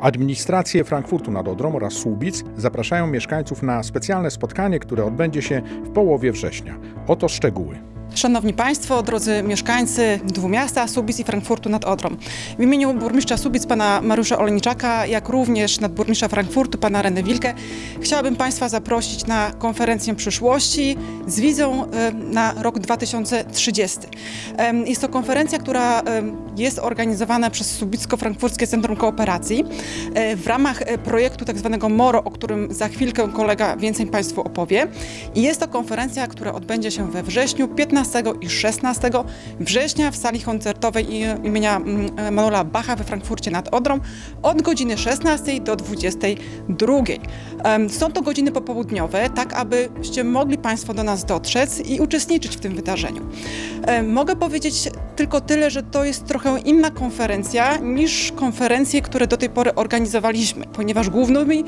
Administracje Frankfurtu nad Odrą oraz Słubic zapraszają mieszkańców na specjalne spotkanie, które odbędzie się w połowie września. Oto szczegóły. Szanowni Państwo, drodzy mieszkańcy dwóch miasta, Słubic i Frankfurtu nad Odrą. W imieniu burmistrza Słubic, pana Mariusza Olejniczaka, jak również nadburmistrza Frankfurtu, pana René Wilke, chciałabym Państwa zaprosić na konferencję przyszłości z wizją na rok 2030. Jest to konferencja, która jest organizowana przez Słubicko-Frankfurckie Centrum Kooperacji w ramach projektu tzw. MORO, o którym za chwilkę kolega więcej Państwu opowie. I jest to konferencja, która odbędzie się we wrześniu, 15 i 16 września w sali koncertowej imienia Emanuela Bacha we Frankfurcie nad Odrą od godziny 16 do 22. Są to godziny popołudniowe, tak abyście mogli Państwo do nas dotrzeć i uczestniczyć w tym wydarzeniu. Mogę powiedzieć tylko tyle, że to jest trochę inna konferencja niż konferencje, które do tej pory organizowaliśmy, ponieważ głównymi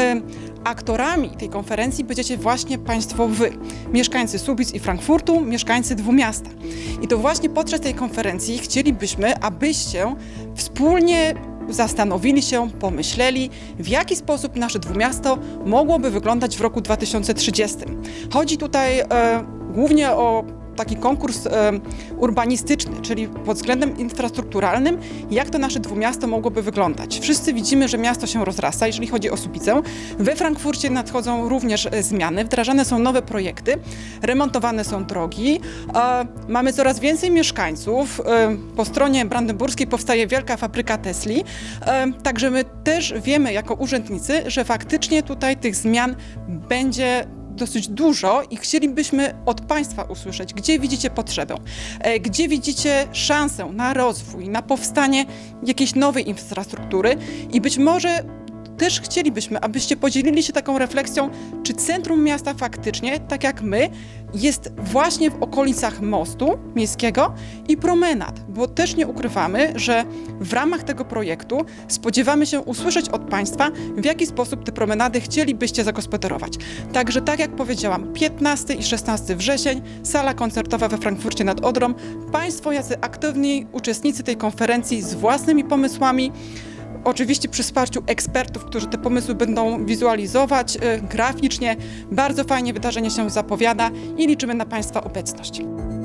aktorami tej konferencji będziecie właśnie Państwo wy, mieszkańcy Słubic i Frankfurtu, mieszkańcy dwóch miasta. I to właśnie podczas tej konferencji chcielibyśmy, abyście wspólnie zastanowili się, pomyśleli, w jaki sposób nasze dwumiasto mogłoby wyglądać w roku 2030. Chodzi tutaj głównie o taki konkurs urbanistyczny, czyli pod względem infrastrukturalnym, jak to nasze dwumiasto mogłoby wyglądać. Wszyscy widzimy, że miasto się rozrasta, jeżeli chodzi o Słubicę. We Frankfurcie nadchodzą również zmiany, wdrażane są nowe projekty, remontowane są drogi, mamy coraz więcej mieszkańców. Po stronie brandenburskiej powstaje wielka fabryka Tesli, także my też wiemy jako urzędnicy, że faktycznie tutaj tych zmian będzie dosyć dużo i chcielibyśmy od Państwa usłyszeć, gdzie widzicie potrzebę, gdzie widzicie szansę na rozwój, na powstanie jakiejś nowej infrastruktury i być może też chcielibyśmy, abyście podzielili się taką refleksją, czy centrum miasta faktycznie, tak jak my, jest właśnie w okolicach mostu miejskiego i promenad, bo też nie ukrywamy, że w ramach tego projektu spodziewamy się usłyszeć od Państwa, w jaki sposób te promenady chcielibyście zagospodarować. Także tak jak powiedziałam, 15 i 16 wrzesień, sala koncertowa we Frankfurcie nad Odrą. Państwo jacy aktywni uczestnicy tej konferencji z własnymi pomysłami, oczywiście przy wsparciu ekspertów, którzy te pomysły będą wizualizować graficznie. Bardzo fajnie wydarzenie się zapowiada i liczymy na Państwa obecność.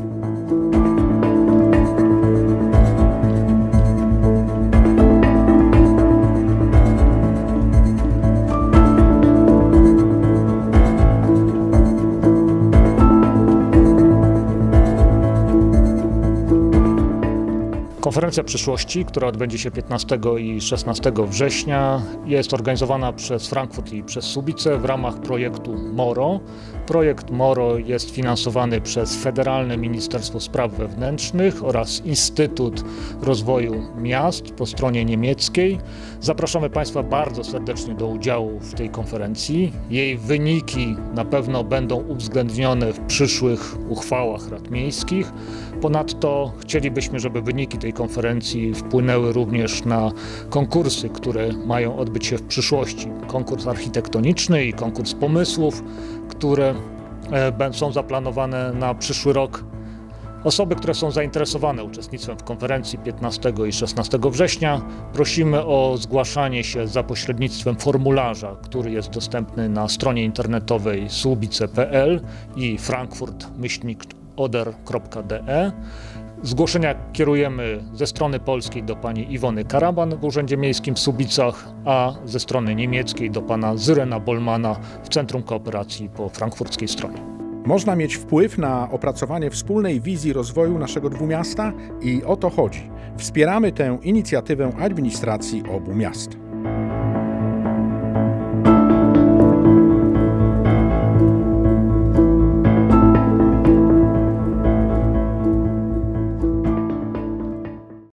Konferencja przyszłości, która odbędzie się 15 i 16 września, jest organizowana przez Frankfurt i przez Słubice w ramach projektu MORO. Projekt MORO jest finansowany przez Federalne Ministerstwo Spraw Wewnętrznych oraz Instytut Rozwoju Miast po stronie niemieckiej. Zapraszamy Państwa bardzo serdecznie do udziału w tej konferencji. Jej wyniki na pewno będą uwzględnione w przyszłych uchwałach rad miejskich. Ponadto chcielibyśmy, żeby wyniki tej konferencji wpłynęły również na konkursy, które mają odbyć się w przyszłości. Konkurs architektoniczny i konkurs pomysłów, które są zaplanowane na przyszły rok. Osoby, które są zainteresowane uczestnictwem w konferencji 15 i 16 września, prosimy o zgłaszanie się za pośrednictwem formularza, który jest dostępny na stronie internetowej słubice.pl i frankfurt-oder.de. Zgłoszenia kierujemy ze strony polskiej do pani Iwony Karaban w Urzędzie Miejskim w Słubicach, a ze strony niemieckiej do pana Syrena Bollmana w Centrum Kooperacji po frankfurckiej stronie. Można mieć wpływ na opracowanie wspólnej wizji rozwoju naszego dwumiasta i o to chodzi. Wspieramy tę inicjatywę administracji obu miast.